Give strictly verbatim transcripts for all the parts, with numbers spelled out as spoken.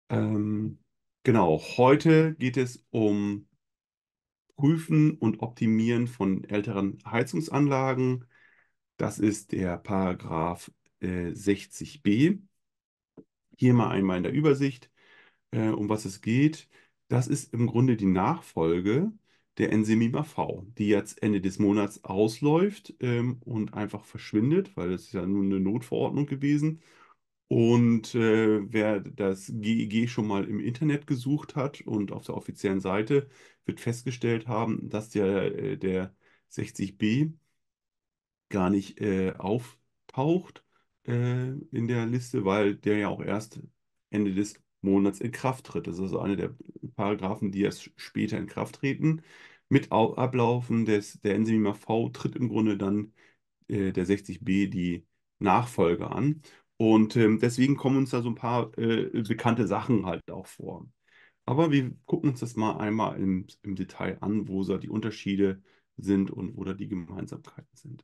Ähm, genau, heute geht es um Prüfen und Optimieren von älteren Heizungsanlagen. Das ist der Paragraph äh, sechzig b. Hier mal einmal in der Übersicht, äh, um was es geht. Das ist im Grunde die Nachfolge der Ensemima V, die jetzt Ende des Monats ausläuft ähm, und einfach verschwindet, weil es ist ja nur eine Notverordnung gewesen. Und äh, wer das G E G schon mal im Internet gesucht hat und auf der offiziellen Seite, wird festgestellt haben, dass der, äh, der sechzig b gar nicht äh, auftaucht äh, in der Liste, weil der ja auch erst Ende des Monats in Kraft tritt. Das ist also einer der Paragraphen, die erst später in Kraft treten. Mit Au- Ablaufen des, der Ensima V tritt im Grunde dann äh, der sechzig b die Nachfolge an. Und ähm, deswegen kommen uns da so ein paar äh, bekannte Sachen halt auch vor. Aber wir gucken uns das mal einmal im, im Detail an, wo so die Unterschiede sind und wo da die Gemeinsamkeiten sind.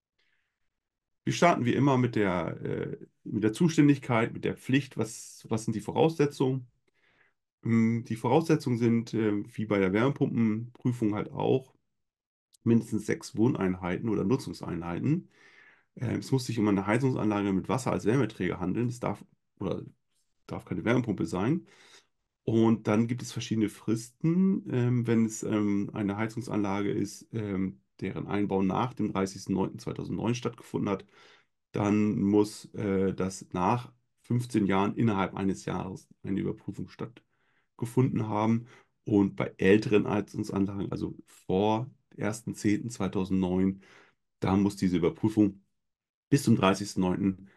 Wir starten wie immer mit der, äh, mit der Zuständigkeit, mit der Pflicht. Was, was sind die Voraussetzungen? Ähm, Die Voraussetzungen sind, äh, wie bei der Wärmepumpenprüfung halt auch, mindestens sechs Wohneinheiten oder Nutzungseinheiten. Äh, es muss sich um eine Heizungsanlage mit Wasser als Wärmeträger handeln. Es darf oder darf keine Wärmepumpe sein. Und dann gibt es verschiedene Fristen, ähm, wenn es ähm, eine Heizungsanlage ist, ähm, deren Einbau nach dem dreißigsten neunten zweitausendneun stattgefunden hat. Dann muss äh, das nach fünfzehn Jahren innerhalb eines Jahres eine Überprüfung stattgefunden haben. Und bei älteren Heizungsanlagen, also vor ersten zehnten zweitausendneun, da muss diese Überprüfung bis zum dreißigsten neunten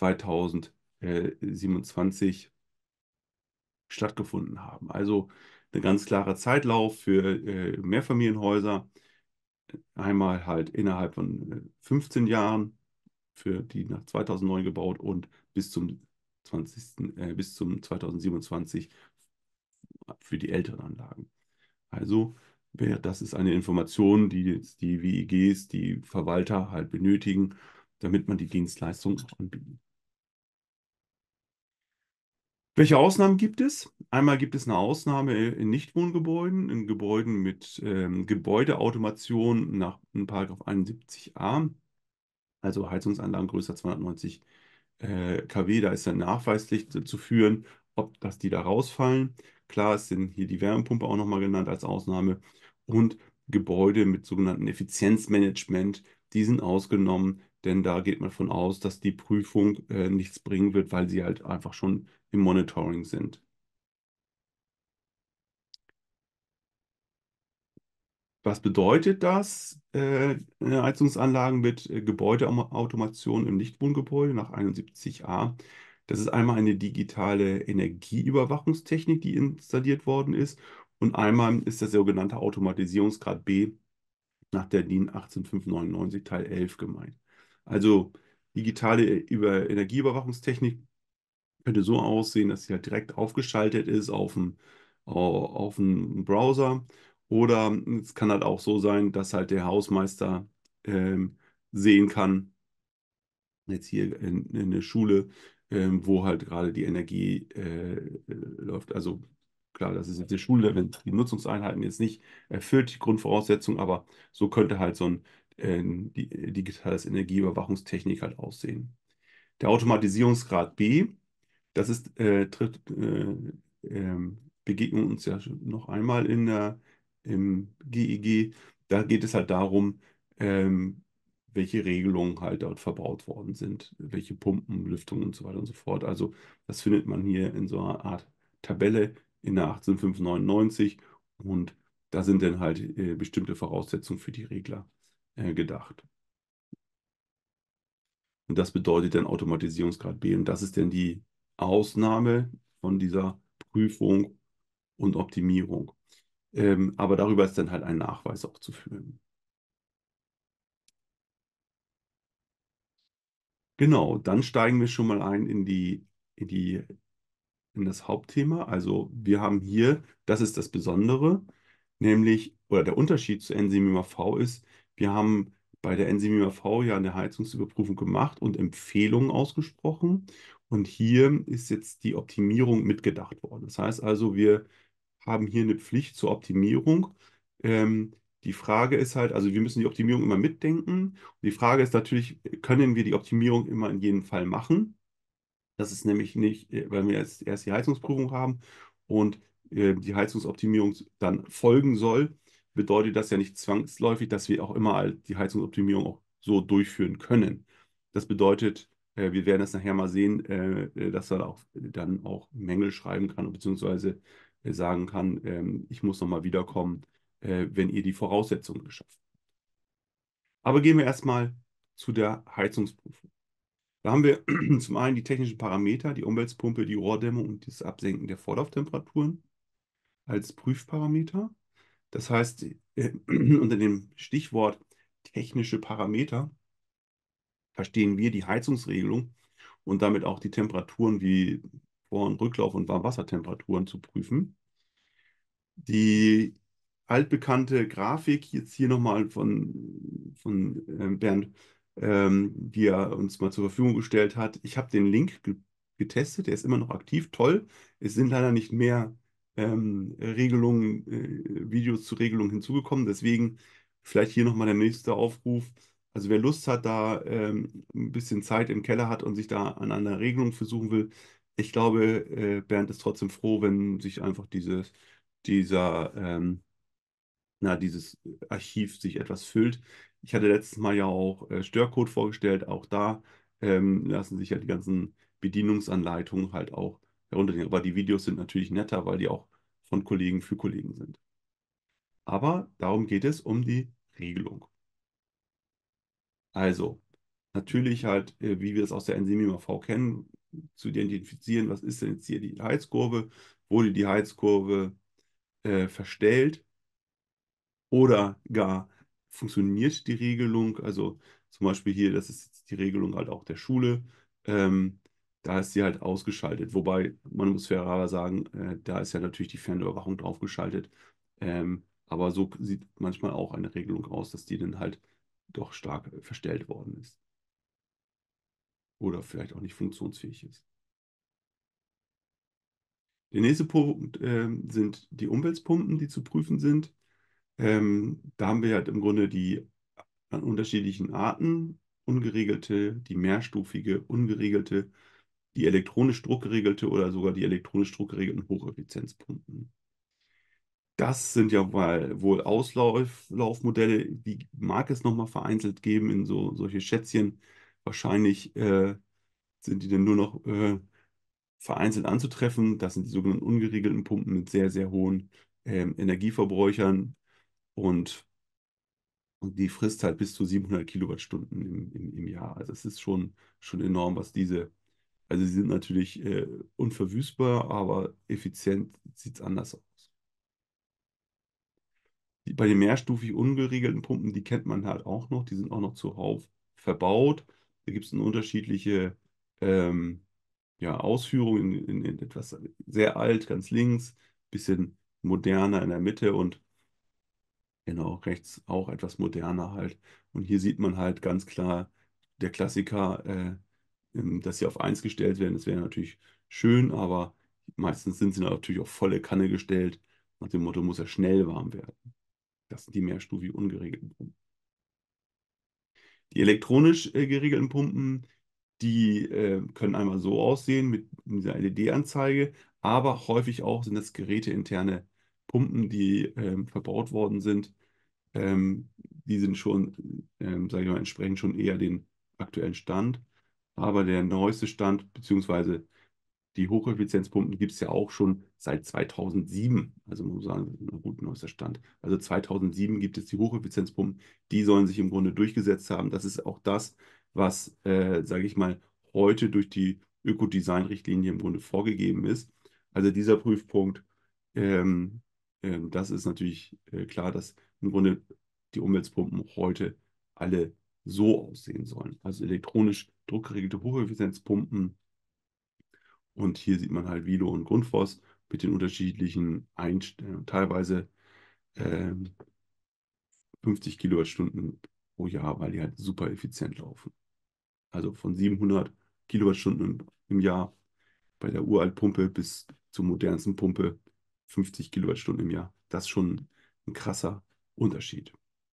zweitausendsiebenundzwanzig stattgefunden haben. Also ein ganz klarer Zeitlauf für äh, Mehrfamilienhäuser. Einmal halt innerhalb von äh, fünfzehn Jahren für die nach zweitausendneun gebaut und bis zum zwanzigsten. Äh, bis zum zweitausendsiebenundzwanzig für die älteren Anlagen. Also wer- das ist eine Information, die jetzt die W E Gs, die Verwalter halt benötigen, damit man die Dienstleistung anbietet. Welche Ausnahmen gibt es? Einmal gibt es eine Ausnahme in Nichtwohngebäuden, in Gebäuden mit ähm, Gebäudeautomation nach Paragraph einundsiebzig a, also Heizungsanlagen größer zweihundertneunzig äh, KW. Da ist dann nachweislich zu, zu führen, ob dass die da rausfallen. Klar, es sind hier die Wärmepumpe auch nochmal genannt als Ausnahme und Gebäude mit sogenannten Effizienzmanagement, die sind ausgenommen, denn da geht man von aus, dass die Prüfung äh, nichts bringen wird, weil sie halt einfach schon im Monitoring sind. Was bedeutet das? Äh, Heizungsanlagen mit äh, Gebäudeautomation im Nichtwohngebäude nach einundsiebzig a. Das ist einmal eine digitale Energieüberwachungstechnik, die installiert worden ist. Und einmal ist der sogenannte Automatisierungsgrad B nach der DIN achtzehntausendfünfhundertneunundneunzig Teil elf gemeint. Also digitale Über Energieüberwachungstechnik könnte so aussehen, dass sie halt direkt aufgeschaltet ist auf dem, au- auf dem Browser. Oder es kann halt auch so sein, dass halt der Hausmeister ähm, sehen kann, jetzt hier in, in der Schule, ähm, wo halt gerade die Energie äh, äh, läuft. Also klar, das ist jetzt die Schule, wenn die Nutzungseinheiten jetzt nicht erfüllt, die Grundvoraussetzung, aber so könnte halt so ein äh, di digitales Energieüberwachungstechnik halt aussehen. Der Automatisierungsgrad B, das ist, äh, trifft, äh, ähm, begegnen uns ja noch einmal in der, im G E G. Da geht es halt darum, ähm, welche Regelungen halt dort verbaut worden sind, welche Pumpen, Lüftungen und so weiter und so fort. Also das findet man hier in so einer Art Tabelle in der achtzehntausendfünfhundertneunundneunzig und da sind dann halt äh, bestimmte Voraussetzungen für die Regler äh, gedacht. Und das bedeutet dann Automatisierungsgrad B. Und das ist dann die Ausnahme von dieser Prüfung und Optimierung. Ähm, aber darüber ist dann halt ein Nachweis auch zu führen. Genau, dann steigen wir schon mal ein in die, in die, in das Hauptthema. Also wir haben hier, das ist das Besondere, nämlich, oder der Unterschied zu Enzymima V ist, wir haben bei der Enzymima V ja eine Heizungsüberprüfung gemacht und Empfehlungen ausgesprochen. Und hier ist jetzt die Optimierung mitgedacht worden. Das heißt also, wir haben hier eine Pflicht zur Optimierung. Ähm, Die Frage ist halt, also wir müssen die Optimierung immer mitdenken. Und die Frage ist natürlich, können wir die Optimierung immer in jedem Fall machen? Das ist nämlich nicht, äh, weil wir jetzt erst die Heizungsprüfung haben und äh, die Heizungsoptimierung dann folgen soll, bedeutet das ja nicht zwangsläufig, dass wir auch immer halt die Heizungsoptimierung auch so durchführen können. Das bedeutet, äh, wir werden das nachher mal sehen, äh, äh, dass er auch dann auch Mängel schreiben kann, beziehungsweise äh, sagen kann, ähm, ich muss nochmal wiederkommen, äh, wenn ihr die Voraussetzungen geschafft habt. Aber gehen wir erstmal zu der Heizungsprüfung. Da haben wir zum einen die technischen Parameter, die Umweltpumpe, die Rohrdämmung und das Absenken der Vorlauftemperaturen als Prüfparameter. Das heißt, äh, unter dem Stichwort technische Parameter verstehen wir die Heizungsregelung und damit auch die Temperaturen wie Vor- und Rücklauf und Warmwassertemperaturen zu prüfen. Die altbekannte Grafik, jetzt hier nochmal von, von ähm, Bernd, ähm, die er uns mal zur Verfügung gestellt hat. Ich habe den Link ge getestet, der ist immer noch aktiv, toll. Es sind leider nicht mehr ähm, Regelungen, äh, Videos zu Regelungen hinzugekommen, deswegen vielleicht hier nochmal der nächste Aufruf. Also wer Lust hat, da ähm, ein bisschen Zeit im Keller hat und sich da an einer Regelung versuchen will, ich glaube, äh, Bernd ist trotzdem froh, wenn sich einfach dieses dieser, ähm, na, dieses Archiv sich etwas füllt. Ich hatte letztes Mal ja auch äh, Störcode vorgestellt. Auch da ähm, lassen sich ja die ganzen Bedienungsanleitungen halt auch herunternehmen. Aber die Videos sind natürlich netter, weil die auch von Kollegen für Kollegen sind. Aber darum geht es um die Regelung. Also, natürlich halt, äh, wie wir es aus der N SIMIMA V kennen, zu identifizieren, was ist denn jetzt hier die Heizkurve, wurde die Heizkurve äh, verstellt oder gar funktioniert die Regelung? Also zum Beispiel hier, das ist jetzt die Regelung halt auch der Schule. Ähm, Da ist sie halt ausgeschaltet. Wobei, man muss fairerweise sagen, äh, da ist ja natürlich die Fernüberwachung draufgeschaltet. Ähm, aber so sieht manchmal auch eine Regelung aus, dass die dann halt doch stark äh, verstellt worden ist. Oder vielleicht auch nicht funktionsfähig ist. Der nächste Punkt ähm, sind die Umweltpumpen, die zu prüfen sind. Ähm, da haben wir halt im Grunde die an unterschiedlichen Arten, ungeregelte, die mehrstufige, ungeregelte, die elektronisch druckgeregelte oder sogar die elektronisch druckgeregelten Hocheffizienzpumpen. Das sind ja wohl wohl Auslaufmodelle, die mag es nochmal vereinzelt geben in so solche Schätzchen. Wahrscheinlich äh, sind die dann nur noch äh, vereinzelt anzutreffen. Das sind die sogenannten ungeregelten Pumpen mit sehr, sehr hohen ähm, Energieverbräuchern und Und die frisst halt bis zu siebenhundert Kilowattstunden im, im, im Jahr. Also es ist schon, schon enorm, was diese, also sie sind natürlich äh, unverwüstbar, aber effizient sieht es anders aus. Die, bei den mehrstufig ungeregelten Pumpen, die kennt man halt auch noch, die sind auch noch zuhauf verbaut. Da gibt es eine unterschiedliche ähm, ja, Ausführungen in, in, in etwas sehr alt, ganz links, bisschen moderner in der Mitte und genau, rechts auch etwas moderner halt. Und hier sieht man halt ganz klar der Klassiker, äh, ähm, dass sie auf eins gestellt werden. Das wäre natürlich schön, aber meistens sind sie natürlich auf volle Kanne gestellt. Nach dem Motto, muss er schnell warm werden. Das sind die mehrstufig ungeregelten Pumpen. Die elektronisch äh, geregelten Pumpen, die äh, können einmal so aussehen mit dieser L E D-Anzeige, aber häufig auch sind das geräteinterne Pumpen, die ähm, verbaut worden sind. Ähm, Die sind schon, ähm, sage ich mal, entsprechen schon eher den aktuellen Stand. Aber der neueste Stand, beziehungsweise die Hocheffizienzpumpen gibt es ja auch schon seit zweitausendsieben. Also man muss sagen, das ist ein gut neuester Stand. Also zweitausendsieben gibt es die Hocheffizienzpumpen. Die sollen sich im Grunde durchgesetzt haben. Das ist auch das, was, äh, sage ich mal, heute durch die Ökodesign-Richtlinie im Grunde vorgegeben ist. Also dieser Prüfpunkt, ähm, ähm, das ist natürlich äh, klar, dass im Grunde die Umweltpumpen heute alle so aussehen sollen. Also elektronisch druckgeregelte Hocheffizienzpumpen, und hier sieht man halt Vilo und Grundfos mit den unterschiedlichen Einstellungen, teilweise ähm, fünfzig Kilowattstunden pro Jahr, weil die halt super effizient laufen. Also von siebenhundert Kilowattstunden im, im Jahr, bei der Uraltpumpe bis zur modernsten Pumpe fünfzig Kilowattstunden im Jahr. Das ist schon ein krasser Unterschied.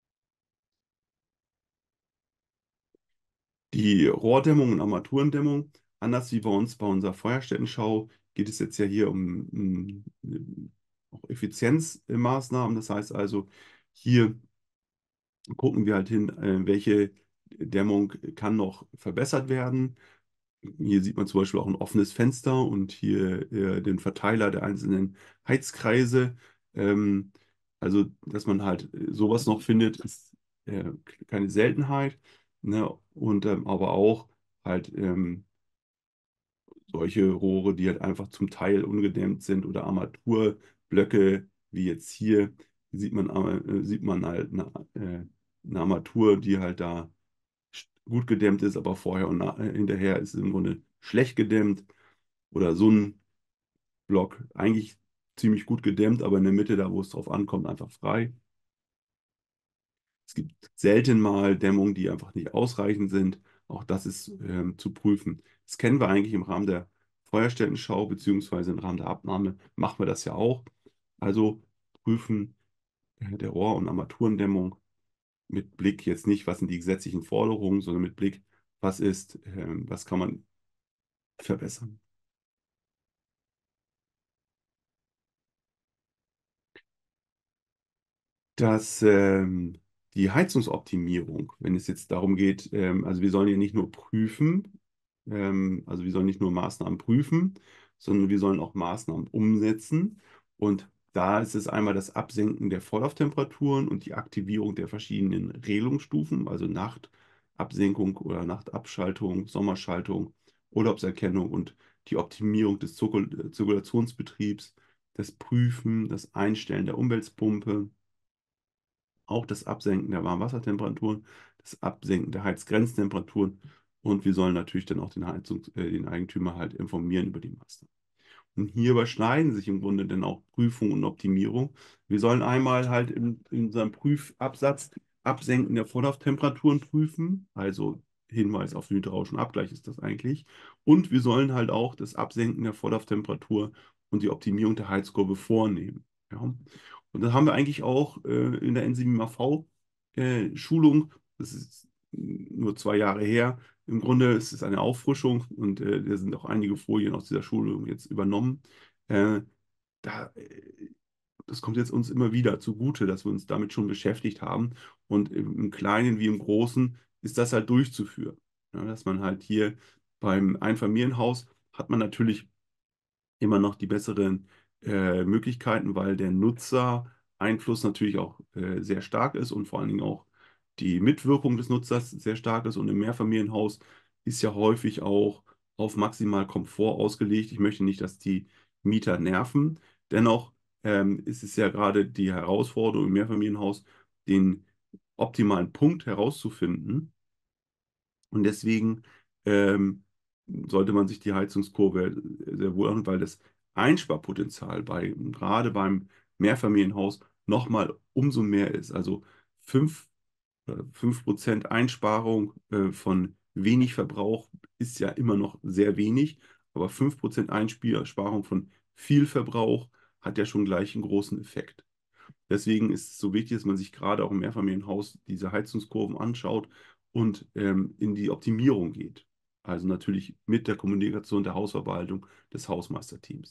Die Rohrdämmung und Armaturendämmung, anders wie bei uns bei unserer Feuerstättenschau, geht es jetzt ja hier um, um, um auch Effizienzmaßnahmen. Das heißt also, hier gucken wir halt hin, äh, welche Dämmung kann noch verbessert werden. Hier sieht man zum Beispiel auch ein offenes Fenster und hier äh, den Verteiler der einzelnen Heizkreise. Ähm, also, dass man halt äh, sowas noch findet, ist äh, keine Seltenheit. Ne? Und ähm, aber auch halt ähm, solche Rohre, die halt einfach zum Teil ungedämmt sind oder Armaturblöcke, wie jetzt hier, sieht man, äh, sieht man halt eine, äh, eine Armatur, die halt da gut gedämmt ist, aber vorher und na- äh, hinterher ist es im Grunde schlecht gedämmt. Oder so ein Block eigentlich ziemlich gut gedämmt, aber in der Mitte, da wo es drauf ankommt, einfach frei. Es gibt selten mal Dämmungen, die einfach nicht ausreichend sind. Auch das ist ähm, zu prüfen. Das kennen wir eigentlich im Rahmen der Feuerstättenschau, beziehungsweise im Rahmen der Abnahme machen wir das ja auch. Also prüfen äh, der Rohr- und Armaturendämmung mit Blick jetzt nicht, was sind die gesetzlichen Forderungen, sondern mit Blick, was ist, ähm, was kann man verbessern. Dass ähm, die Heizungsoptimierung, wenn es jetzt darum geht, ähm, also wir sollen ja nicht nur prüfen, ähm, also wir sollen nicht nur Maßnahmen prüfen, sondern wir sollen auch Maßnahmen umsetzen. Und da ist es einmal das Absenken der Vorlauftemperaturen und die Aktivierung der verschiedenen Regelungsstufen, also Nachtabsenkung oder Nachtabschaltung, Sommerschaltung, Urlaubserkennung und die Optimierung des Zirkul Zirkulationsbetriebs, das Prüfen, das Einstellen der Umweltpumpe, auch das Absenken der Warmwassertemperaturen, das Absenken der Heizgrenztemperaturen und wir sollen natürlich dann auch den Heizungs äh, den Eigentümer halt informieren über die Maßnahmen. Und hier überschneiden sich im Grunde dann auch Prüfung und Optimierung. Wir sollen einmal halt in, in unserem Prüfabsatz Absenken der Vorlauftemperaturen prüfen, also Hinweis auf den hydraulischen Abgleich ist das eigentlich. Und wir sollen halt auch das Absenken der Vorlauftemperatur und die Optimierung der Heizkurve vornehmen. Ja. Und das haben wir eigentlich auch äh, in der N sieben A V-Schulung, das ist nur zwei Jahre her. Im Grunde ist es eine Auffrischung und äh, da sind auch einige Folien aus dieser Schulung jetzt übernommen. Äh, da, äh, Das kommt jetzt uns immer wieder zugute, dass wir uns damit schon beschäftigt haben. Und im, im Kleinen wie im Großen ist das halt durchzuführen. Ja, dass man halt hier beim Einfamilienhaus hat man natürlich immer noch die besseren äh, Möglichkeiten, weil der Nutzereinfluss natürlich auch äh, sehr stark ist und vor allen Dingen auch die Mitwirkung des Nutzers sehr stark ist. Und im Mehrfamilienhaus ist ja häufig auch auf maximal Komfort ausgelegt. Ich möchte nicht, dass die Mieter nerven. Dennoch ähm, ist es ja gerade die Herausforderung im Mehrfamilienhaus, den optimalen Punkt herauszufinden. Und deswegen ähm, sollte man sich die Heizungskurve sehr wohl anschauen, weil das Einsparpotenzial bei, gerade beim Mehrfamilienhaus nochmal umso mehr ist. Also fünf äh, fünf Prozent Einsparung äh, von wenig Verbrauch ist ja immer noch sehr wenig, aber fünf Prozent Einsparung von viel Verbrauch hat ja schon gleich einen großen Effekt. Deswegen ist es so wichtig, dass man sich gerade auch im Mehrfamilienhaus diese Heizungskurven anschaut und ähm, in die Optimierung geht. Also natürlich mit der Kommunikation der Hausverwaltung des Hausmeisterteams.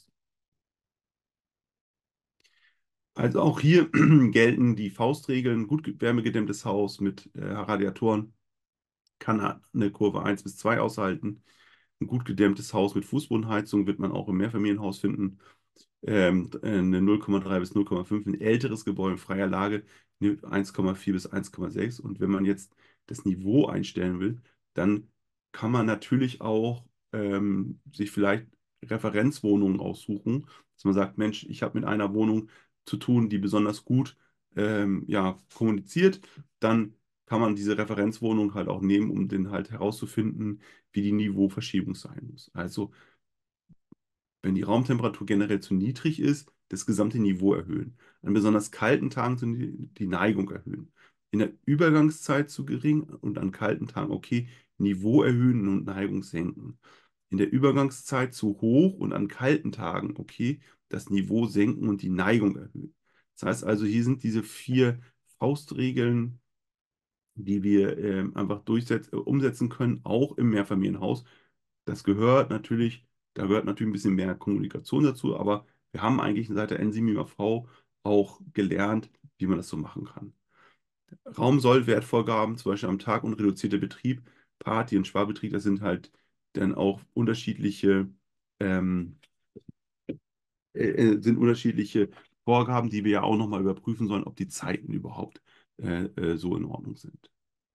Also auch hier gelten die Faustregeln. Gut wärmegedämmtes Haus mit äh, Radiatoren kann eine Kurve eins bis zwei aushalten. Ein gut gedämmtes Haus mit Fußbodenheizung wird man auch im Mehrfamilienhaus finden. Ähm, eine null Komma drei bis null Komma fünf, ein älteres Gebäude in freier Lage, eine eins Komma vier bis eins Komma sechs. Und wenn man jetzt das Niveau einstellen will, dann kann man natürlich auch ähm, sich vielleicht Referenzwohnungen aussuchen, dass man sagt, Mensch, ich habe mit einer Wohnung zu tun, die besonders gut ähm, ja, kommuniziert, dann kann man diese Referenzwohnung halt auch nehmen, um den halt herauszufinden, wie die Niveauverschiebung sein muss. Also wenn die Raumtemperatur generell zu niedrig ist, das gesamte Niveau erhöhen. An besonders kalten Tagen die die Neigung erhöhen. In der Übergangszeit zu gering und an kalten Tagen, okay, Niveau erhöhen und Neigung senken. In der Übergangszeit zu hoch und an kalten Tagen, okay, das Niveau senken und die Neigung erhöhen. Das heißt also, hier sind diese vier Faustregeln, die wir ähm, einfach durchsetzen, äh, umsetzen können, auch im Mehrfamilienhaus. Das gehört natürlich, da gehört natürlich ein bisschen mehr Kommunikation dazu, aber wir haben eigentlich seit der N sieben I V auch gelernt, wie man das so machen kann. Raumsollwertvorgaben, zum Beispiel am Tag und reduzierter Betrieb, Party- und Sparbetrieb, das sind halt dann auch unterschiedliche, ähm, äh, äh, sind unterschiedliche Vorgaben, die wir ja auch nochmal überprüfen sollen, ob die Zeiten überhaupt äh, äh, so in Ordnung sind.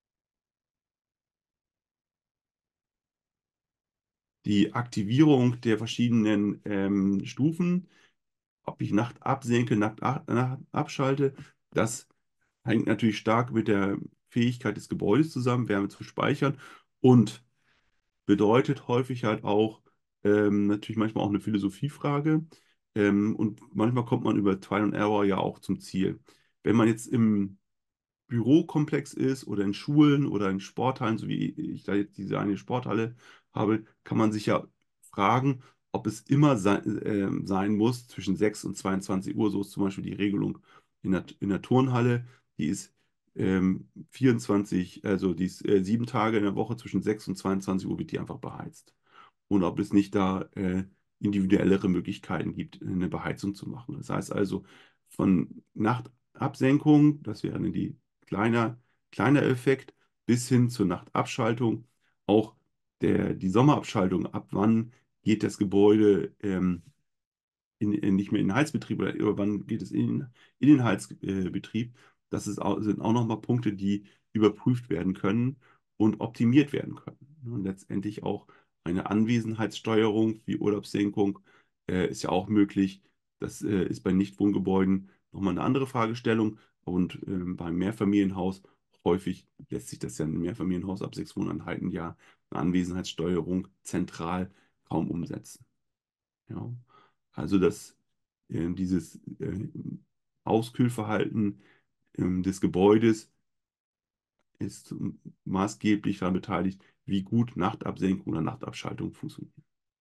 Die Aktivierung der verschiedenen ähm, Stufen, ob ich Nacht absenke, Nacht, a- Nacht abschalte, das hängt natürlich stark mit der Fähigkeit des Gebäudes zusammen, Wärme zu speichern und bedeutet häufig halt auch ähm, natürlich manchmal auch eine Philosophiefrage. Ähm, und manchmal kommt man über Trial and Error ja auch zum Ziel. Wenn man jetzt im Bürokomplex ist oder in Schulen oder in Sporthallen, so wie ich da jetzt diese eine Sporthalle habe, kann man sich ja fragen, ob es immer sein, ähm, sein muss zwischen sechs und zweiundzwanzig Uhr. So ist zum Beispiel die Regelung in der, in der Turnhalle. Die ist ähm, vierundzwanzig, also die ist äh, sieben Tage in der Woche zwischen sechs und zweiundzwanzig Uhr wird die einfach beheizt. Und ob es nicht da äh, individuellere Möglichkeiten gibt, eine Beheizung zu machen. Das heißt also, von Nachtabsenkung, das wäre dann die kleiner, kleiner Effekt, bis hin zur Nachtabschaltung, auch der, die Sommerabschaltung, ab wann geht das Gebäude ähm, in, in, nicht mehr in den Heizbetrieb oder irgendwann geht es in, in den Heizbetrieb. Das ist auch, sind auch nochmal Punkte, die überprüft werden können und optimiert werden können. Und letztendlich auch eine Anwesenheitssteuerung wie Urlaubssenkung äh, ist ja auch möglich. Das äh, ist bei Nichtwohngebäuden nochmal eine andere Fragestellung. Und ähm, beim Mehrfamilienhaus häufig lässt sich das ja in einem Mehrfamilienhaus ab sechs Wohneinheiten ja eine Anwesenheitssteuerung zentral kaum umsetzen. Ja. Also das, äh, dieses äh, Auskühlverhalten ähm, des Gebäudes ist maßgeblich daran beteiligt, wie gut Nachtabsenkung oder Nachtabschaltung funktioniert.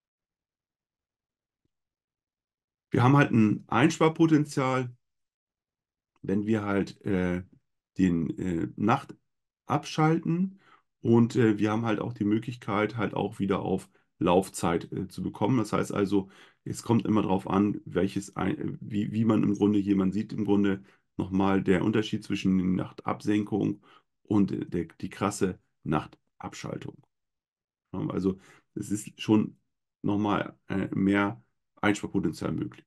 Wir haben halt ein Einsparpotenzial, wenn wir halt äh, den äh, Nacht abschalten und äh, wir haben halt auch die Möglichkeit, halt auch wieder auf Laufzeit äh, zu bekommen. Das heißt also, es kommt immer darauf an, welches ein, wie, wie man im Grunde hier, man sieht im Grunde nochmal der Unterschied zwischen der Nachtabsenkung und äh, der, die krasse Nachtabschaltung. Ja, also es ist schon nochmal äh, mehr Einsparpotenzial möglich.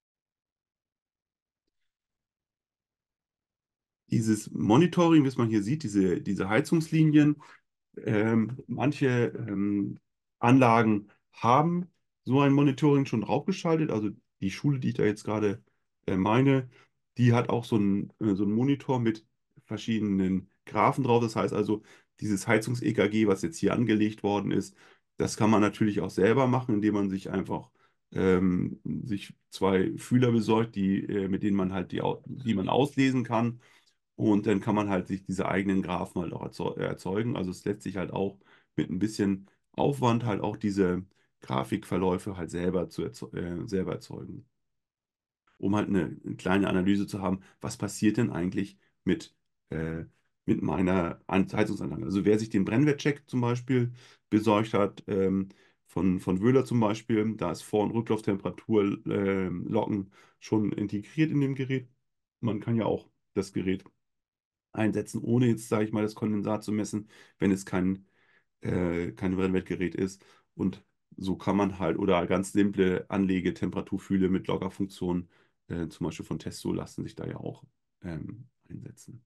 Dieses Monitoring, wie man hier sieht, diese, diese Heizungslinien, ähm, manche ähm, Anlagen haben so ein Monitoring schon draufgeschaltet. Also die Schule, die ich da jetzt gerade äh, meine, die hat auch so einen, äh, so einen Monitor mit verschiedenen Graphen drauf. Das heißt also, dieses Heizungs-E K G, was jetzt hier angelegt worden ist, das kann man natürlich auch selber machen, indem man sich einfach ähm, sich zwei Fühler besorgt, die, äh, mit denen man halt die, au- die man auslesen kann. Und dann kann man halt sich diese eigenen Graphen halt auch erzeu- äh, erzeugen. Also es lässt sich halt auch mit ein bisschen Aufwand halt auch diese Grafikverläufe halt selber zu erzeu äh, selber erzeugen, um halt eine, eine kleine Analyse zu haben, was passiert denn eigentlich mit, äh, mit meiner An- Heizungsanlage. Also wer sich den Brennwertcheck zum Beispiel besorgt hat, ähm, von, von Wöhler zum Beispiel, da ist Vor- und Rücklauftemperatur ähm, Locken schon integriert in dem Gerät. Man kann ja auch das Gerät einsetzen, ohne jetzt, sage ich mal, das Kondensat zu messen, wenn es kein, äh, kein Brennwertgerät ist. Und so kann man halt, oder ganz simple Anlegetemperaturfühle mit Loggerfunktion, äh, zum Beispiel von Testo, lassen sich da ja auch ähm, einsetzen.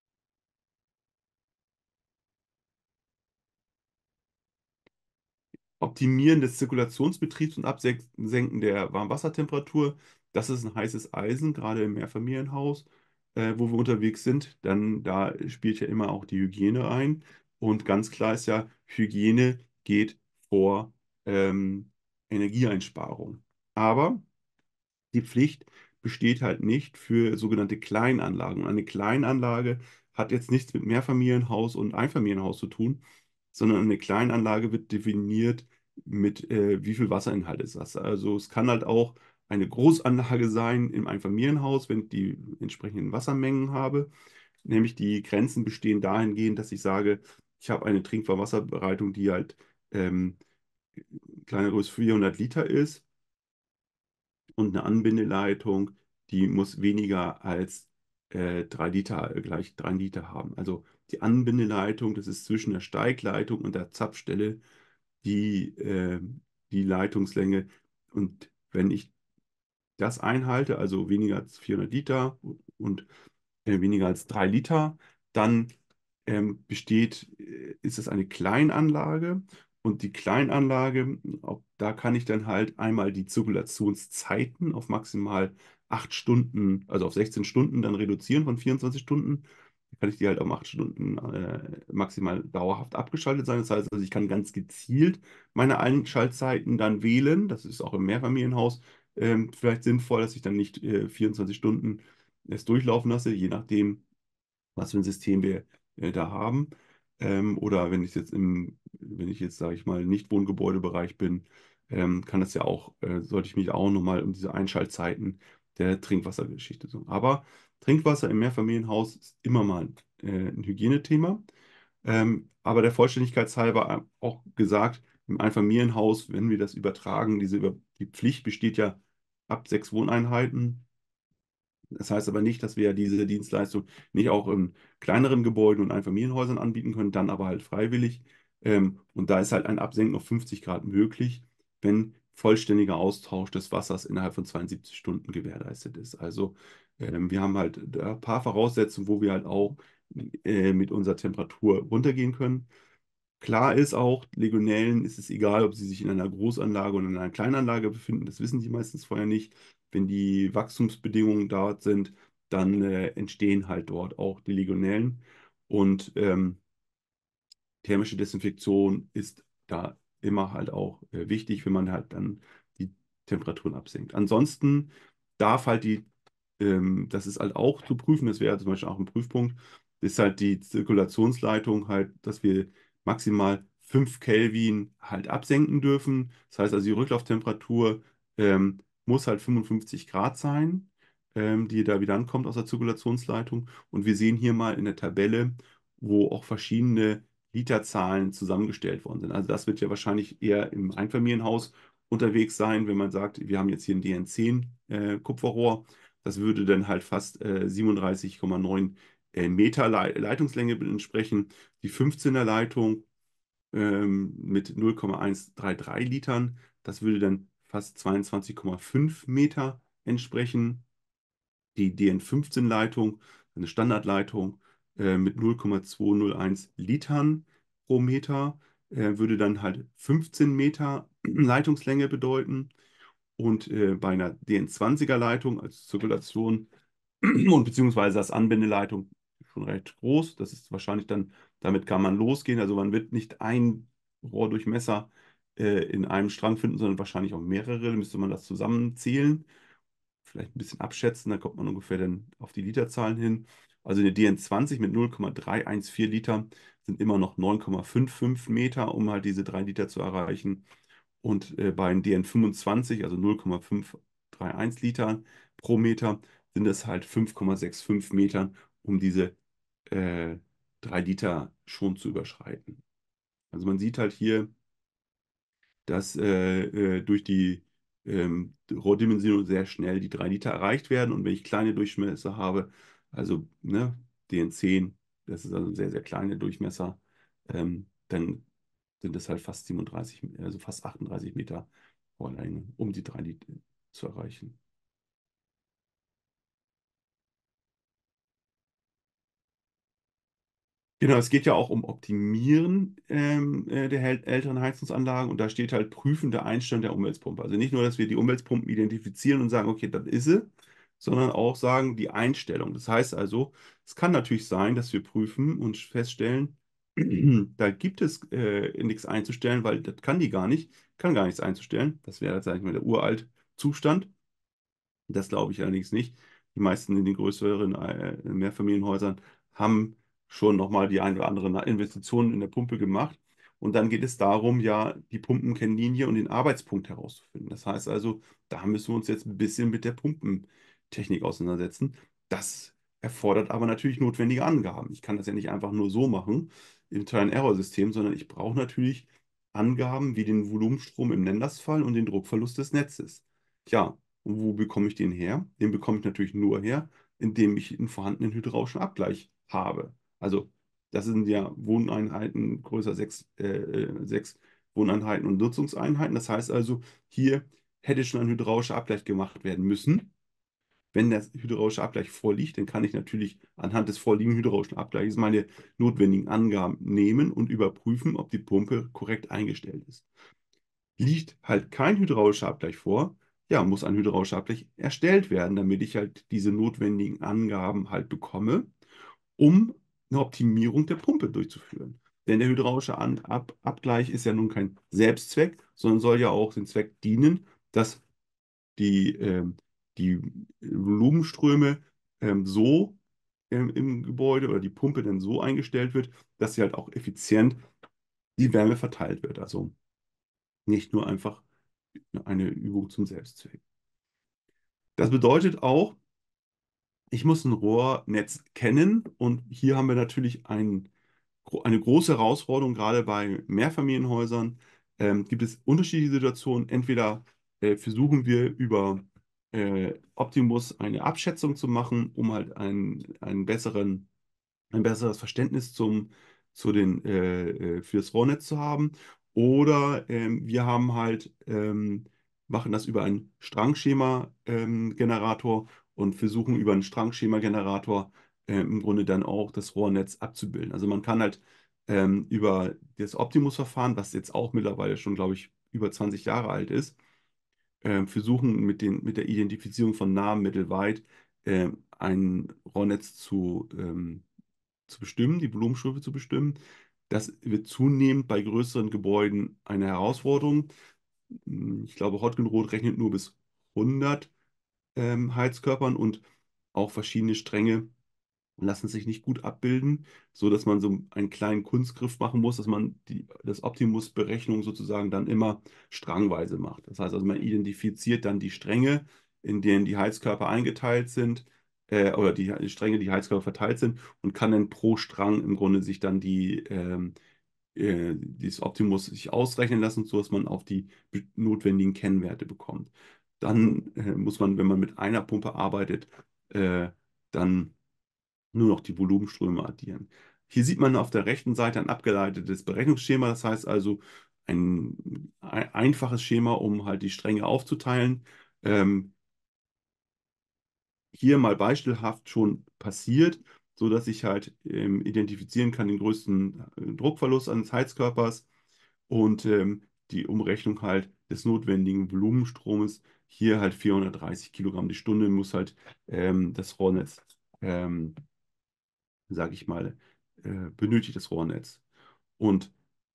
Optimieren des Zirkulationsbetriebs und Absenken der Warmwassertemperatur. Das ist ein heißes Eisen, gerade im Mehrfamilienhaus, äh, wo wir unterwegs sind. Dann da spielt ja immer auch die Hygiene ein. Und ganz klar ist ja, Hygiene geht vor ähm, Energieeinsparung. Aber die Pflicht besteht halt nicht für sogenannte Kleinanlagen. Und eine Kleinanlage hat jetzt nichts mit Mehrfamilienhaus und Einfamilienhaus zu tun, sondern eine Kleinanlage wird definiert mit, äh, wie viel Wasserinhalt ist das. Also es kann halt auch eine Großanlage sein im Einfamilienhaus, wenn ich die entsprechenden Wassermengen habe. Nämlich die Grenzen bestehen dahingehend, dass ich sage, ich habe eine Trinkwasserbereitung, die halt ähm, kleiner als vierhundert Liter ist und eine Anbindeleitung, die muss weniger als äh, drei Liter, äh, gleich drei Liter haben. Also die Anbindeleitung, das ist zwischen der Steigleitung und der Zapfstelle die, äh, die Leitungslänge. Und wenn ich das einhalte, also weniger als vierhundert Liter und äh, weniger als drei Liter, dann ähm, besteht, äh, ist es eine Kleinanlage. Und die Kleinanlage, auch da kann ich dann halt einmal die Zirkulationszeiten auf maximal acht Stunden, also auf sechzehn Stunden dann reduzieren von vierundzwanzig Stunden. Dann kann ich die halt um acht Stunden äh, maximal dauerhaft abgeschaltet sein. Das heißt, also ich kann ganz gezielt meine Einschaltzeiten dann wählen. Das ist auch im Mehrfamilienhaus ähm, vielleicht sinnvoll, dass ich dann nicht äh, vierundzwanzig Stunden es durchlaufen lasse, je nachdem, was für ein System wir äh, da haben. Ähm, oder wenn ich jetzt im, wenn ich jetzt, sage ich mal, nicht Wohngebäudebereich bin, ähm, kann das ja auch, äh, sollte ich mich auch nochmal um diese Einschaltzeiten der Trinkwassergeschichte sorgen. Aber Trinkwasser im Mehrfamilienhaus ist immer mal äh, ein Hygienethema. Ähm, aber der Vollständigkeit halber auch gesagt, im Einfamilienhaus, wenn wir das übertragen, diese über, die Pflicht besteht ja ab sechs Wohneinheiten. Das heißt aber nicht, dass wir diese Dienstleistung nicht auch in kleineren Gebäuden und Einfamilienhäusern anbieten können, dann aber halt freiwillig. Ähm, und da ist halt ein Absenken auf fünfzig Grad möglich, wenn vollständiger Austausch des Wassers innerhalb von zweiundsiebzig Stunden gewährleistet ist. Also ähm, wir haben halt da ein paar Voraussetzungen, wo wir halt auch äh, mit unserer Temperatur runtergehen können. Klar ist auch, Legionellen ist es egal, ob sie sich in einer Großanlage oder in einer Kleinanlage befinden. Das wissen die meistens vorher nicht. Wenn die Wachstumsbedingungen dort sind, dann äh, entstehen halt dort auch die Legionellen. Und ähm, thermische Desinfektion ist da immer halt auch äh, wichtig, wenn man halt dann die Temperaturen absenkt. Ansonsten darf halt die, ähm, das ist halt auch zu prüfen, das wäre zum Beispiel auch ein Prüfpunkt, ist halt die Zirkulationsleitung halt, dass wir maximal fünf Kelvin halt absenken dürfen. Das heißt also, die Rücklauftemperatur ähm, muss halt fünfundfünfzig Grad sein, ähm, die da wieder ankommt aus der Zirkulationsleitung. Und wir sehen hier mal in der Tabelle, wo auch verschiedene Literzahlen zusammengestellt worden sind. Also das wird ja wahrscheinlich eher im Einfamilienhaus unterwegs sein, wenn man sagt, wir haben jetzt hier ein D N zehn äh, Kupferrohr. Das würde dann halt fast äh, siebenunddreißig Komma neun äh, Meter Le Leitungslänge entsprechen. Die fünfzehner Leitung ähm, mit null Komma hundertdreiunddreißig Litern, das würde dann fast zweiundzwanzig Komma fünf Meter entsprechen. Die D N fünfzehn-Leitung, eine Standardleitung äh, mit null Komma zweihunderteins Litern pro Meter, äh, würde dann halt fünfzehn Meter Leitungslänge bedeuten. Und äh, bei einer D N zwanziger Leitung als Zirkulation und beziehungsweise als Anwendeleitung schon recht groß. Das ist wahrscheinlich dann, damit kann man losgehen. Also man wird nicht ein Rohrdurchmesser äh, in einem Strang finden, sondern wahrscheinlich auch mehrere. Dann müsste man das zusammenzählen, vielleicht ein bisschen abschätzen, dann kommt man ungefähr dann auf die Literzahlen hin. Also eine D N zwanzig mit null Komma dreihundertvierzehn Liter sind immer noch neun Komma fünfundfünfzig Meter, um halt diese drei Liter zu erreichen. Und äh, bei den D N fünfundzwanzig, also null Komma fünfhunderteinunddreißig Liter pro Meter, sind es halt fünf Komma fünfundsechzig Metern, um diese äh, drei Liter schon zu überschreiten. Also man sieht halt hier, dass äh, äh, durch die ähm, Rohrdimensionierung sehr schnell die drei Liter erreicht werden. Und wenn ich kleine Durchmesser habe, also ne, D N zehn, das ist also ein sehr, sehr kleiner Durchmesser, ähm, dann sind es halt fast siebenunddreißig, also fast achtunddreißig Meter Rohrlänge, um die drei Liter zu erreichen. Genau, es geht ja auch um Optimieren ähm, äh, der häl- älteren Heizungsanlagen und da steht halt Prüfen der Einstellung der Umweltpumpe. Also nicht nur, dass wir die Umweltpumpen identifizieren und sagen, okay, das ist sie, sondern auch sagen, die Einstellung. Das heißt also, es kann natürlich sein, dass wir prüfen und feststellen, da gibt es äh, nichts einzustellen, weil das kann die gar nicht, kann gar nichts einzustellen. Das wäre, sage ich mal, der uralt Zustand. Das glaube ich allerdings nicht. Die meisten in den größeren äh, Mehrfamilienhäusern haben schon nochmal die eine oder andere Investition in der Pumpe gemacht. Und dann geht es darum, ja, die Pumpenkennlinie und den Arbeitspunkt herauszufinden. Das heißt also, da müssen wir uns jetzt ein bisschen mit der Pumpentechnik auseinandersetzen. Das erfordert aber natürlich notwendige Angaben. Ich kann das ja nicht einfach nur so machen im Trial-and-Error-System, sondern ich brauche natürlich Angaben wie den Volumenstrom im Nennlastfall und den Druckverlust des Netzes. Tja, und wo bekomme ich den her? Den bekomme ich natürlich nur her, indem ich einen vorhandenen hydraulischen Abgleich habe. Also das sind ja Wohneinheiten größer sechs, äh, äh, sechs Wohneinheiten und Nutzungseinheiten. Das heißt also, hier hätte schon ein hydraulischer Abgleich gemacht werden müssen. Wenn der hydraulische Abgleich vorliegt, dann kann ich natürlich anhand des vorliegenden hydraulischen Abgleichs meine notwendigen Angaben nehmen und überprüfen, ob die Pumpe korrekt eingestellt ist. Liegt halt kein hydraulischer Abgleich vor, ja, muss ein hydraulischer Abgleich erstellt werden, damit ich halt diese notwendigen Angaben halt bekomme, um eine Optimierung der Pumpe durchzuführen. Denn der hydraulische An Ab Abgleich ist ja nun kein Selbstzweck, sondern soll ja auch dem Zweck dienen, dass die, ähm, die Volumenströme ähm, so ähm, im Gebäude oder die Pumpe dann so eingestellt wird, dass sie halt auch effizient die Wärme verteilt wird. Also nicht nur einfach eine Übung zum Selbstzweck. Das bedeutet auch, ich muss ein Rohrnetz kennen und hier haben wir natürlich ein, eine große Herausforderung, gerade bei Mehrfamilienhäusern. Ähm, gibt es unterschiedliche Situationen. Entweder äh, versuchen wir über äh, Optimus eine Abschätzung zu machen, um halt einen, einen besseren ein besseres Verständnis zum, zu den, äh, äh, für das Rohrnetz zu haben. Oder ähm, wir haben halt, ähm, machen das über einen Strangschema-Generator und versuchen über einen Strangschema-Generator äh, im Grunde dann auch das Rohrnetz abzubilden. Also man kann halt ähm, über das Optimus-Verfahren, was jetzt auch mittlerweile schon, glaube ich, über zwanzig Jahre alt ist, ähm, versuchen mit den, mit der Identifizierung von Namen mittelweit ähm, ein Rohrnetz zu ähm, zu bestimmen, die Volumenstufe zu bestimmen. Das wird zunehmend bei größeren Gebäuden eine Herausforderung. Ich glaube, Hotgenrot rechnet nur bis hundert ähm, Heizkörpern und auch verschiedene Stränge lassen sich nicht gut abbilden, so dass man so einen kleinen Kunstgriff machen muss, dass man die, das Optimus-Berechnung sozusagen dann immer strangweise macht. Das heißt also, man identifiziert dann die Stränge, in denen die Heizkörper eingeteilt sind, äh, oder die, die Stränge, die Heizkörper verteilt sind und kann dann pro Strang im Grunde sich dann die, ähm, äh, dieses Optimus sich ausrechnen lassen, sodass man auf die be- notwendigen Kennwerte bekommt. Dann äh, muss man, wenn man mit einer Pumpe arbeitet, äh, dann nur noch die Volumenströme addieren. Hier sieht man auf der rechten Seite ein abgeleitetes Berechnungsschema, das heißt also ein, ein einfaches Schema, um halt die Stränge aufzuteilen. Ähm, hier mal beispielhaft schon passiert, so dass ich halt ähm, identifizieren kann den größten äh, Druckverlust eines Heizkörpers und ähm, die Umrechnung halt des notwendigen Volumenstromes. Hier halt vierhundertdreißig Kilogramm die Stunde muss halt ähm, das Rohrnetz ähm, sage ich mal, äh, benötigt das Rohrnetz. Und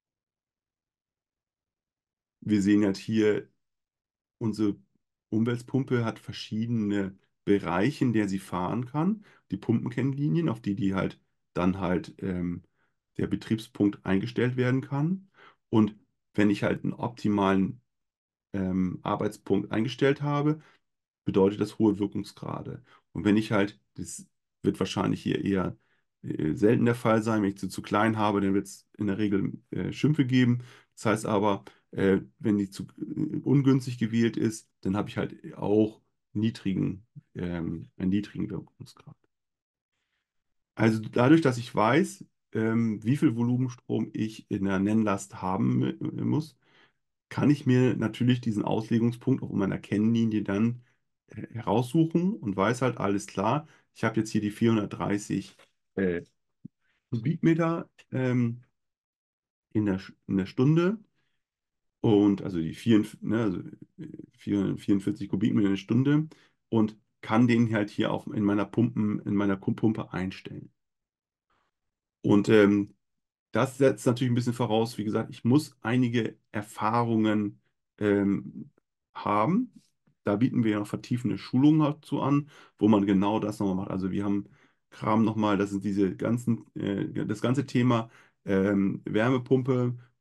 wir sehen halt hier, unsere Umweltpumpe hat verschiedene Bereiche, in der sie fahren kann. Die Pumpenkennlinien, auf die die halt dann halt ähm, der Betriebspunkt eingestellt werden kann. Und wenn ich halt einen optimalen ähm, Arbeitspunkt eingestellt habe, bedeutet das hohe Wirkungsgrade. Und wenn ich halt, das wird wahrscheinlich hier eher äh, selten der Fall sein, wenn ich sie zu klein habe, dann wird es in der Regel äh, Schimpfe geben. Das heißt aber, äh, wenn die zu äh, ungünstig gewählt ist, dann habe ich halt auch niedrigen, ähm, einen niedrigen Wirkungsgrad. Also dadurch, dass ich weiß, ähm, wie viel Volumenstrom ich in der Nennlast haben äh, muss, kann ich mir natürlich diesen Auslegungspunkt auch in meiner Kennlinie dann äh, heraussuchen und weiß halt, alles klar, ich habe jetzt hier die vierhundertdreißig äh, Kubikmeter ähm, in der, in der Stunde und also die vier, ne, also äh, vierhundertvierundvierzig Kubikmeter in der Stunde und kann den halt hier auch in meiner Pumpen, in meiner Pumpe einstellen. Und ähm, das setzt natürlich ein bisschen voraus, wie gesagt, ich muss einige Erfahrungen ähm, haben. Da bieten wir ja noch vertiefende Schulungen dazu an, wo man genau das nochmal macht. Also wir haben Kram nochmal, das sind diese ganzen, äh, das ganze Thema ähm, Wärmepumpe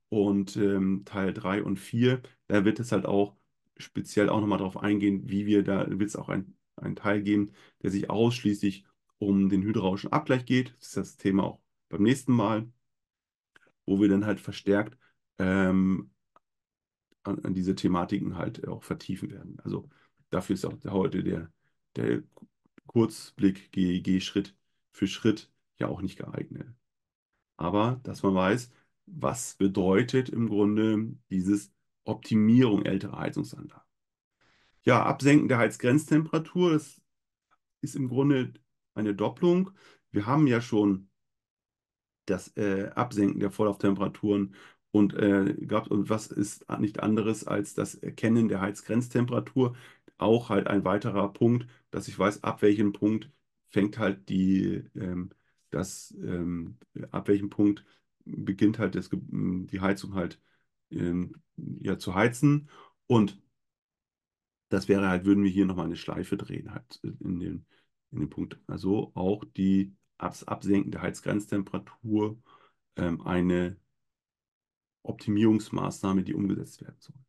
Und ähm, Teil drei und vier, da wird es halt auch speziell auch nochmal darauf eingehen, wie wir da, wird es auch ein, einen Teil geben, der sich ausschließlich um den hydraulischen Abgleich geht. Das ist das Thema auch beim nächsten Mal, wo wir dann halt verstärkt ähm, an, an diese Thematiken halt auch vertiefen werden. Also dafür ist auch heute der, der Kurzblick G E G Schritt für Schritt ja auch nicht geeignet. Aber dass man weiß, was bedeutet im Grunde dieses Optimierung älterer Heizungsanlagen. Ja, Absenken der Heizgrenztemperatur, das ist im Grunde eine Doppelung. Wir haben ja schon das äh, Absenken der Vorlauftemperaturen und äh, gab, und was ist nicht anderes als das Erkennen der Heizgrenztemperatur. Auch halt ein weiterer Punkt, dass ich weiß, ab welchem Punkt fängt halt die, ähm, das, ähm, ab welchem Punkt beginnt halt das, Ge- die Heizung halt ähm, ja, zu heizen. Und das wäre halt, würden wir hier nochmal eine Schleife drehen, halt in den, in den Punkt. Also auch die Abs Absenken der Heizgrenztemperatur ähm, eine Optimierungsmaßnahme, die umgesetzt werden soll.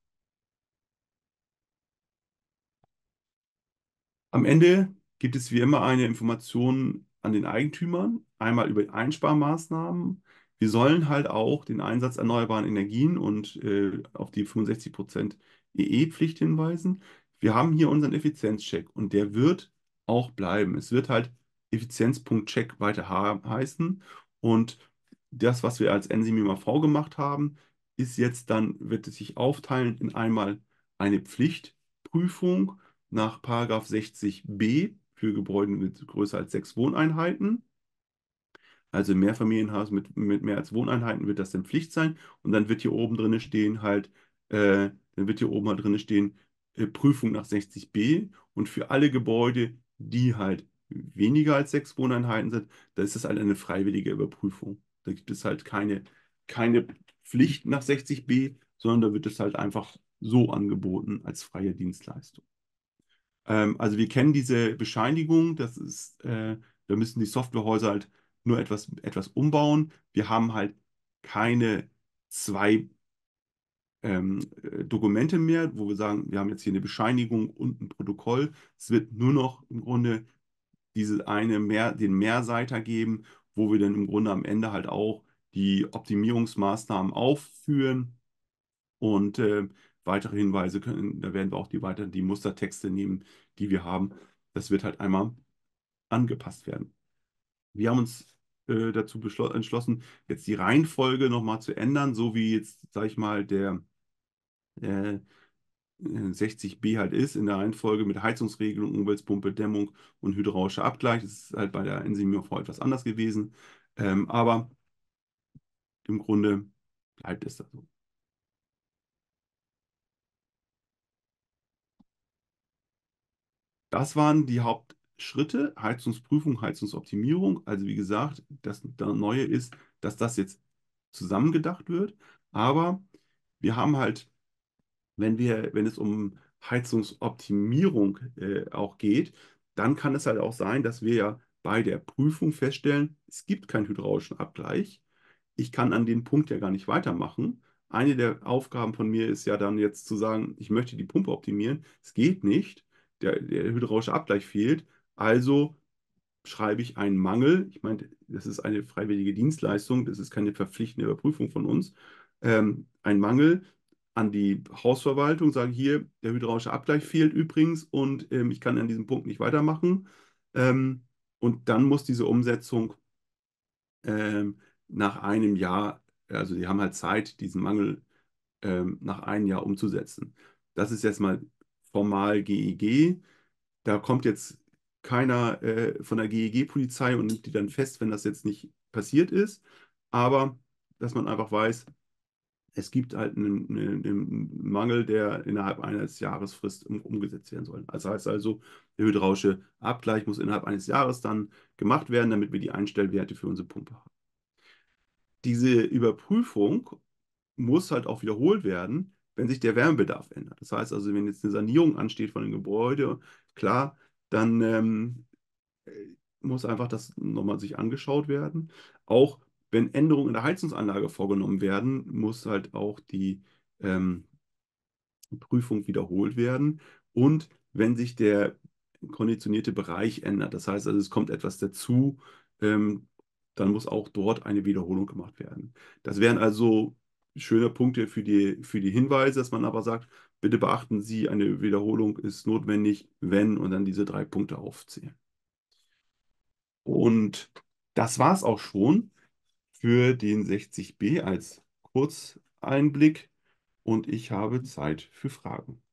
Am Ende gibt es wie immer eine Information an den Eigentümern, einmal über Einsparmaßnahmen. Wir sollen halt auch den Einsatz erneuerbaren Energien und äh, auf die fünfundsechzig Prozent E E-Pflicht hinweisen. Wir haben hier unseren Effizienzcheck und der wird auch bleiben. Es wird halt Effizienz.check weiter ha- heißen und das, was wir als Enzym V gemacht haben, ist jetzt dann, wird es sich aufteilen in einmal eine Pflichtprüfung nach Paragraph sechzig b für Gebäude mit größer als sechs Wohneinheiten. Also im Mehrfamilienhaus mit, mit mehr als Wohneinheiten wird das dann Pflicht sein. Und dann wird hier oben drin stehen halt, äh, dann wird hier oben halt drin stehen, äh, Prüfung nach sechzig b. Und für alle Gebäude, die halt weniger als sechs Wohneinheiten sind, da ist es halt eine freiwillige Überprüfung. Da gibt es halt keine, keine Pflicht nach sechzig b, sondern da wird es halt einfach so angeboten als freie Dienstleistung. Ähm, also wir kennen diese Bescheinigung, das ist, äh, da müssen die Softwarehäuser halt nur etwas, etwas umbauen. Wir haben halt keine zwei ähm, äh, Dokumente mehr, wo wir sagen, wir haben jetzt hier eine Bescheinigung und ein Protokoll. Es wird nur noch im Grunde diese eine mehr, den Mehrseiter geben, wo wir dann im Grunde am Ende halt auch die Optimierungsmaßnahmen aufführen und äh, weitere Hinweise können, da werden wir auch die weiteren, die Mustertexte nehmen, die wir haben. Das wird halt einmal angepasst werden. Wir haben uns äh, dazu beschlo- entschlossen, jetzt die Reihenfolge nochmal zu ändern, so wie jetzt, sag ich mal, der äh, sechzig b halt ist, in der Reihenfolge mit Heizungsregelung, Umweltpumpe, Dämmung und hydraulischer Abgleich. Das ist halt bei der Enzym V etwas anders gewesen. Ähm, aber im Grunde bleibt es da so. Das waren die Hauptschritte, Heizungsprüfung, Heizungsoptimierung. Also wie gesagt, das Neue ist, dass das jetzt zusammengedacht wird. Aber wir haben halt, wenn wir, wenn es um Heizungsoptimierung äh, auch geht, dann kann es halt auch sein, dass wir ja bei der Prüfung feststellen, es gibt keinen hydraulischen Abgleich. Ich kann an dem Punkt ja gar nicht weitermachen. Eine der Aufgaben von mir ist ja dann jetzt zu sagen, ich möchte die Pumpe optimieren. Es geht nicht. Der, der hydraulische Abgleich fehlt. Also schreibe ich einen Mangel. Ich meine, das ist eine freiwillige Dienstleistung, das ist keine verpflichtende Überprüfung von uns. Ähm, ein Mangel an die Hausverwaltung, sage hier, der hydraulische Abgleich fehlt übrigens und ähm, ich kann an diesem Punkt nicht weitermachen. Ähm, und dann muss diese Umsetzung ähm, nach einem Jahr, also die haben halt Zeit, diesen Mangel ähm, nach einem Jahr umzusetzen. Das ist jetzt mal formal G E G. Da kommt jetzt keiner äh, von der G E G-Polizei und nimmt die dann fest, wenn das jetzt nicht passiert ist. Aber dass man einfach weiß, es gibt halt einen, einen, einen Mangel, der innerhalb eines Jahresfrist um, umgesetzt werden soll. Das heißt also, der hydraulische Abgleich muss innerhalb eines Jahres dann gemacht werden, damit wir die Einstellwerte für unsere Pumpe haben. Diese Überprüfung muss halt auch wiederholt werden, wenn sich der Wärmebedarf ändert. Das heißt also, wenn jetzt eine Sanierung ansteht von einem Gebäude, klar, dann ähm, muss einfach das nochmal sich angeschaut werden. Auch wenn Änderungen in der Heizungsanlage vorgenommen werden, muss halt auch die ähm, Prüfung wiederholt werden. Und wenn sich der konditionierte Bereich ändert, das heißt also, es kommt etwas dazu, ähm, dann muss auch dort eine Wiederholung gemacht werden. Das wären also schöne Punkte für die, für die Hinweise, dass man aber sagt, bitte beachten Sie, eine Wiederholung ist notwendig, wenn und dann diese drei Punkte aufzählen. Und das war es auch schon für den sechzig b als Kurzeinblick und ich habe Zeit für Fragen.